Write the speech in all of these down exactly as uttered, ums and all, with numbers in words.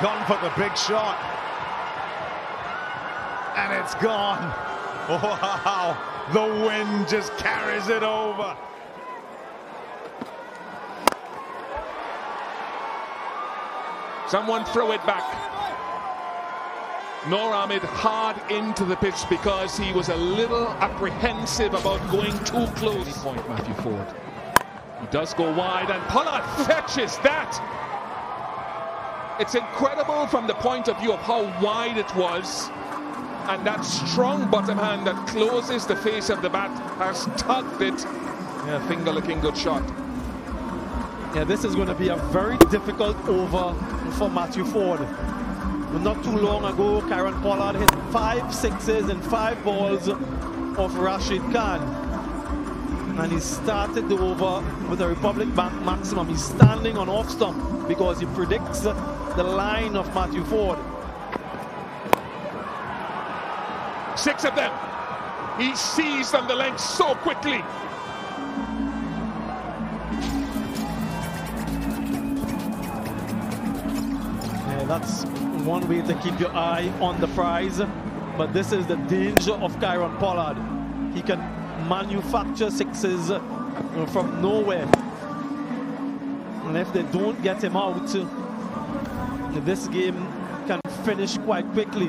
gone for the big shot. And it's gone. Wow, the wind just carries it over. Someone throw it back. Noor Ahmed hard into the pitch because he was a little apprehensive about going too close. Point Matthew Ford. He does go wide and Pollard fetches that. It's incredible from the point of view of how wide it was. And that strong bottom hand that closes the face of the bat has tugged it. Yeah, finger looking good shot. Yeah, this is going to be a very difficult over for Matthew Ford. Not too long ago, Keiron Pollard hit five sixes and five balls of Rashid Khan. And he started the over with a Republic Bank maximum. He's standing on off stump because he predicts the line of Matthew Ford. Six of them. He sees them the length so quickly. Yeah, that's one way to keep your eye on the prize. But this is the danger of Keiron Pollard. He can manufacture sixes from nowhere. And if they don't get him out, this game can finish quite quickly.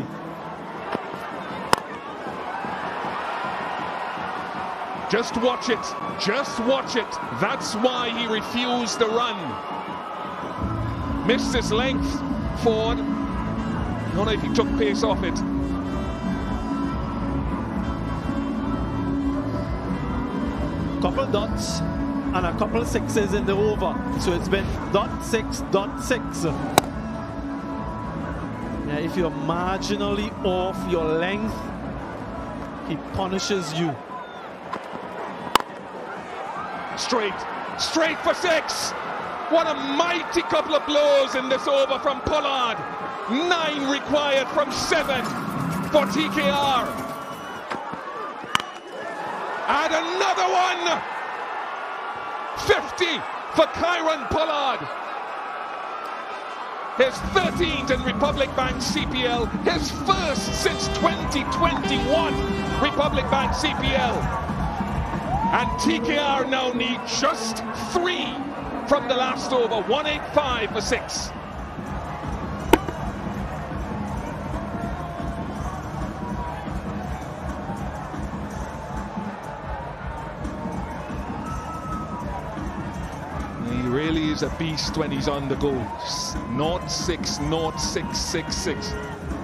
Just watch it. Just watch it. That's why he refused the run. Missed his length. Ford. I don't know if he took pace off it. Couple dots and a couple sixes in the over. So it's been dot six, dot six. Yeah, if you're marginally off your length, he punishes you. Straight, straight for six. What a mighty couple of blows in this over from Pollard. Nine required from seven for T K R. And another one. fifty for Keiron Pollard. His thirteenth in Republic Bank C P L. His first since twenty twenty-one Republic Bank C P L. And T K R now need just three from the last over. one eighty-five for six. He really is a beast when he's on the go. Naught six, naught six, six, six.